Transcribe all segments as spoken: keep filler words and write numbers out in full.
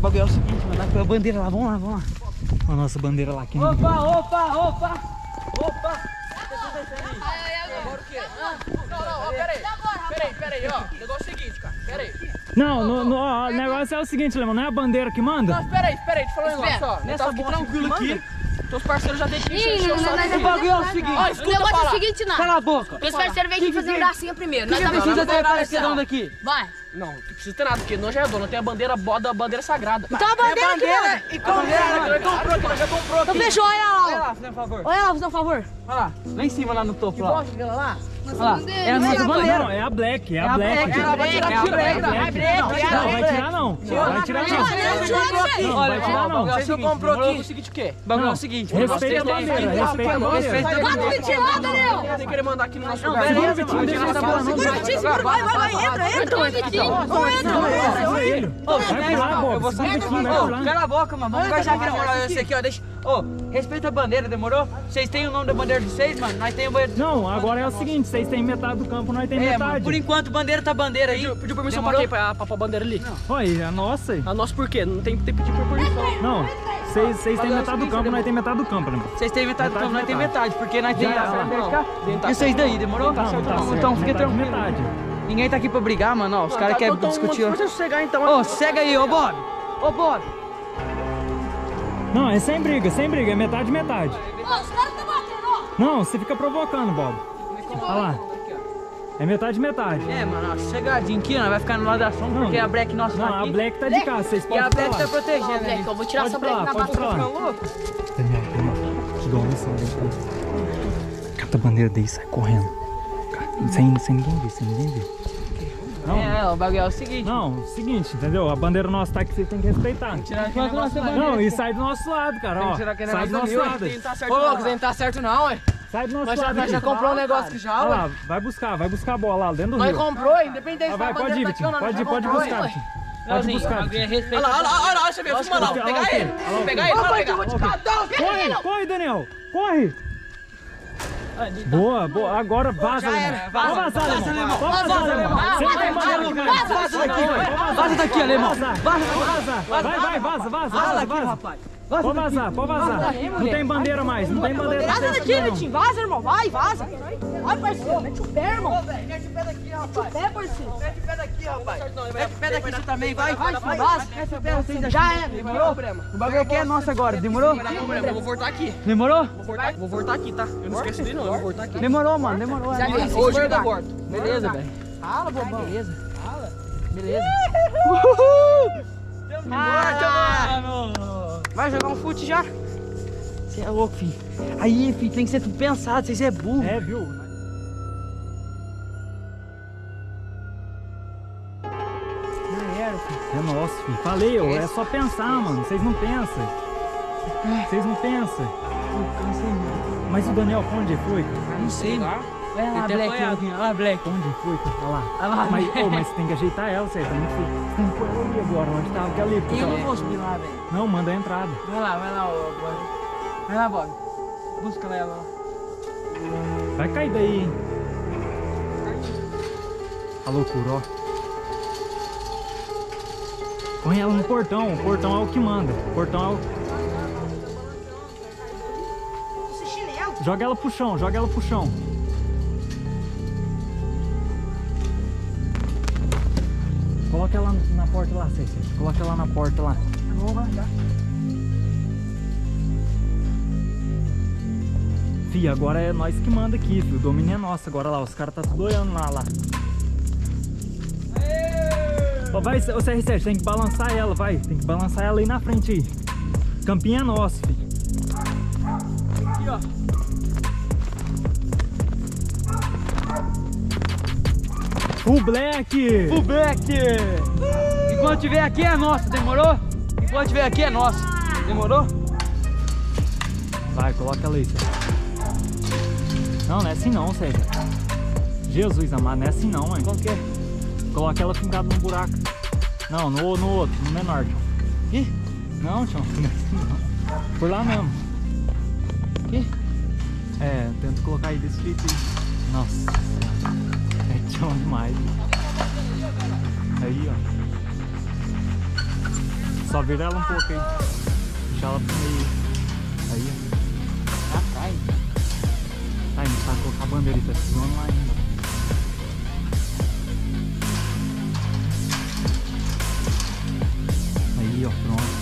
bagulho é o seguinte, mano. Dá pra bandeira lá, vamos lá, vamos lá. A nossa bandeira lá aqui. Opa, opa, opa! Opa! Agora o quê? Não, não, ó, peraí. Peraí, peraí, ó. O negócio é o seguinte, cara. Peraí. Não, no, no, ó, o negócio é o seguinte, Lemão, não é a bandeira que manda? Não, peraí, peraí, deixa eu falar um negócio, ó. Nessa aqui tranquilo aqui. Teus parceiros já tem que encher o saco. O bagulho é o seguinte. Ó, escuta, o negócio é o seguinte, não. Cala a boca. Meus parceiros vêm aqui fazendo gracinha primeiro. Nós precisa ter parceirão daqui. Vai. Não, não precisa ter nada, porque nós já é dono, tem a bandeira boda, a bandeira sagrada. Então a bandeira aqui, mano. E comprou, comprou, que nós já comprou aqui. Então fechou, olha lá. Olha lá, fazendo um favor. Olha lá, fazendo um favor. Olha lá, lá em cima, lá no topo, lá. Que bosta, lá. Olha lá, é a nossa bandeira. Não, é a Black, é a Black. Ela vai tirar, tira, tira. Não, vai tirar não. Vai tirar não. Não, vai tirar não. Vocês não comprou aqui. O seguinte o quê? O bagulho é o seguinte. Respeita a bandeira, respeita a bandeira. Bota me tirar, Daniel. Tem que querer mandar aqui no nosso lugar. Beleza, mano. Deixa essa bola não. Vai, vai, vai, entra, entra. Não entra, não entra. Vai pular, Bob. Eu vou sair daqui, vai pular. Cala a boca, mano. Vamos encaixar aqui na moral. Esse aqui, ó, deixa... Ô, respeita a bandeira, demorou? Vocês têm o nome da bandeira de vocês, mano? Nós temos... Não, agora é o seguinte, vocês têm metade do campo, nós temos metade. Mano, por enquanto, bandeira tá bandeira aí. Pediu permissão pra quem? Pra pôr a bandeira ali? Olha, a nossa aí. A nossa por quê? Não tem que pedir permissão. Não, vocês têm metade do campo, nós temos metade do campo, né? Vocês têm metade do campo, nós temos metade, porque nós temos a bandeira de cá. E vocês daí, demorou? Então fica tranquilo. Metade. Ninguém tá aqui pra brigar, mano, ó. Os caras querem discutir. Deixa eu sossegar então. Ô, sossega aí, ô Bob. Ô Bob. Não, é sem briga, sem briga, é metade, metade. Ô, os caras estão batendo, ó. Não, você fica provocando, Bob. Olha lá. É metade, metade. É, mano, ó, sossegadinho aqui, ó, vai ficar no lado da sombra, porque a Black nossa não, tá aqui. a Black tá de casa, vocês podem E a Black tá protegendo, né? Black, eu vou tirar essa Black na pode base. Daniel, Daniel, te dou uma lição. Cata a bandeira daí, sai correndo. Sem, sem ninguém ver, sem ninguém ver. Não. É, o bagulho é o seguinte. Não, seguinte, entendeu? A bandeira nossa tá aqui, vocês têm que respeitar. Tirar aqui nossa não, e sai do nosso lado, cara, ó. Sai do nosso lado. Ô, louco, você não tá certo não, ué. Sai do nosso Mas lado. Nós já comprou um negócio aqui já, ué. Lá, vai buscar, vai buscar a bola lá dentro do nós rio. Nós comprou, independente ah, vai, da pode ir, Vitinho, pode ir, pode buscar, Vitinho. Pode buscar. Olha lá, olha lá, olha lá, você vê, filma lá, vou pegar ele. Vou pegar ele, vou pegar. Corre, corre, Daniel, corre. Boa, boa, agora vaza, Alemão. Pode vazar, Alemão. Pode vazar, Alemão. Você não tem bandeira no cara. Vaza daqui, vaza daqui, Alemão. Vaza, vai, vai, vaza, vaza, vaza, vaza. Pode vazar, pode vazar. Não tem bandeira mais, não tem bandeira. Vaza daqui, Vitinho, vaza, irmão, vai, vaza. Vai, parceiro, mete o pé, irmão. Mete o pé daqui, rapaz. Mete o pé, parceiro. Mete o pé daqui, rapaz. Mete o pé daqui você também, vai. Vai, vaza. Mete o pé, vocês já é. Demorou? O bagulho aqui é nosso agora, demorou? Eu vou voltar aqui. Demorou? Vou voltar, vou voltar aqui, tá? Eu não esqueço disso não, eu vou voltar aqui. Demorou, mano, demorou. É nóis. Hoje eu volto. Beleza, velho. Fala, bobão. Beleza. Fala. Beleza. Ah, mano. Vai jogar um fute já? Você é louco, filho. Aí, filho, tem que ser tudo pensado, vocês é burro. É, viu? Já era, filho. É nosso, filho. Falei, ó, é só pensar, mano. Vocês não pensam. Vocês não pensam. Eu cansei, mano. Mas o Daniel, pra onde foi, cara? Não sei, mano. Olha lá, Black, olha lá, Black. Pra onde foi, cara? Olha lá. Olha lá, mas, oh, mas você tem que ajeitar ela, certo? Tá muito feio. Você tem que pôr ela ali agora, onde tava aquela ali. E eu não vou subir lá, velho. Não, manda a entrada. Vai lá, vai lá, Bob. Vai lá, Bob. Busca ela lá. Vai cair daí, hein? A loucura, ó. Põe ela no portão, o portão é o que manda. O portão é o... Joga ela pro chão, joga ela pro chão. Coloca ela na porta lá, César. Coloca ela na porta lá. Fih, agora é nós que manda aqui, filho. O domínio é nosso. Agora lá, os caras tá tudo olhando lá, lá. Ó, vai, ô C R sete, tem que balançar ela, vai. Tem que balançar ela aí na frente aí. Campinho é nosso, filho. Aqui, ó. O Black! O Black! Enquanto tiver aqui é nosso, demorou? Enquanto tiver aqui é nosso, demorou? Vai, coloca ela aí, César. Não, não é assim não, César. Jesus amado, não é assim não, mãe. Como que é? Coloca ela fincada no buraco. Não, no, no outro, no menor, tio. Aqui? Não, tio, não é assim não. Por lá mesmo. Aqui? É, tento colocar aí desse jeito aí. Nossa Senhora. É tchau demais. Aí, ó. Só vira ela um pouco aí. Deixa ela pro meio. Aí, ó. Tá atrás. Aí, não sabe colocar a bandeira, ele tá segurando lá ainda. Aí, ó, pronto.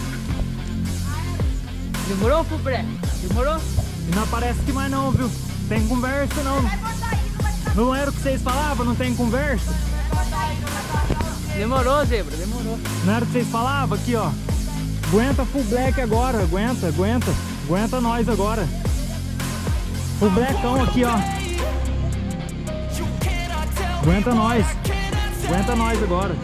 Demorou, Fubré? Demorou? E não aparece aqui mais não, viu? Tem conversa não. Não era o que vocês falavam? Não tem conversa? Demorou, Zebra, demorou. Não era o que vocês falavam? Aqui, ó. Aguenta Full Black agora, aguenta, aguenta. Aguenta nós agora. Full Blackão aqui, ó. Aguenta nós. Aguenta nós agora.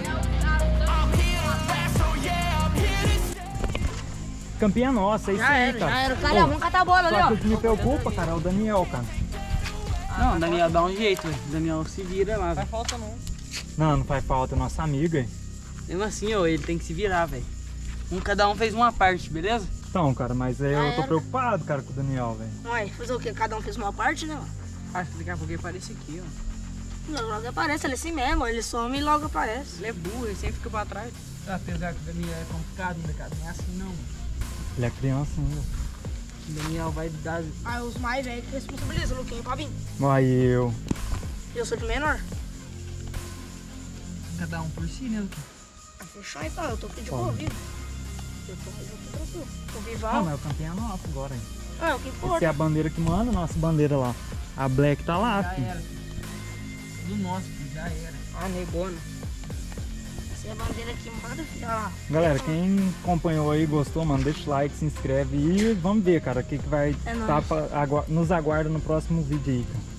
Campeã nossa, é isso Já aí, era, cara. já era. Cara, vamos catar a bola ali, Só ó. que o que me preocupa, cara, é o Daniel, cara. Não, Daniel dá um jeito, velho. Daniel se vira lá. Não faz falta não. Não, não faz falta, é nossa amiga. Mesmo assim, ó, ele tem que se virar, velho. Um, cada um fez uma parte, beleza? Então, cara, mas eu Já tô era. preocupado, cara, com o Daniel, velho. Ué, fazer o quê? Cada um fez uma parte, né? Acho que daqui a pouco ele aparece aqui, ó. Logo, logo aparece, ele é assim mesmo, ele some e logo aparece. Ele é burro, ele sempre fica pra trás. Apesar que o Daniel é complicado, né, cara? Não é assim não, mano. Ele é criança ainda. O Daniel vai dar... Aí os mais velhos que responsabilizam, o Luquinho, pra vir. Aí eu. Eu sou de menor. Cada um por si, né, Luquinho? Ah, fechou então, eu tô aqui de Como? boa, viu? Eu tô, eu tô tranquilo. O Ah, Vival. mas o campeão é nosso agora, hein? Ah, é o que Essa importa. é a bandeira que manda, nossa bandeira lá. A Black tá lá, Já filho. era. Do nosso, filho, já era. Ah, negona. Essa é a bandeira que manda, filho. Olha lá. Galera, quem acompanhou aí, gostou, mano, deixa o like, se inscreve e vamos ver, cara, o que, que vai É tá nóis. pra, agua- nos aguarda no próximo vídeo aí, cara.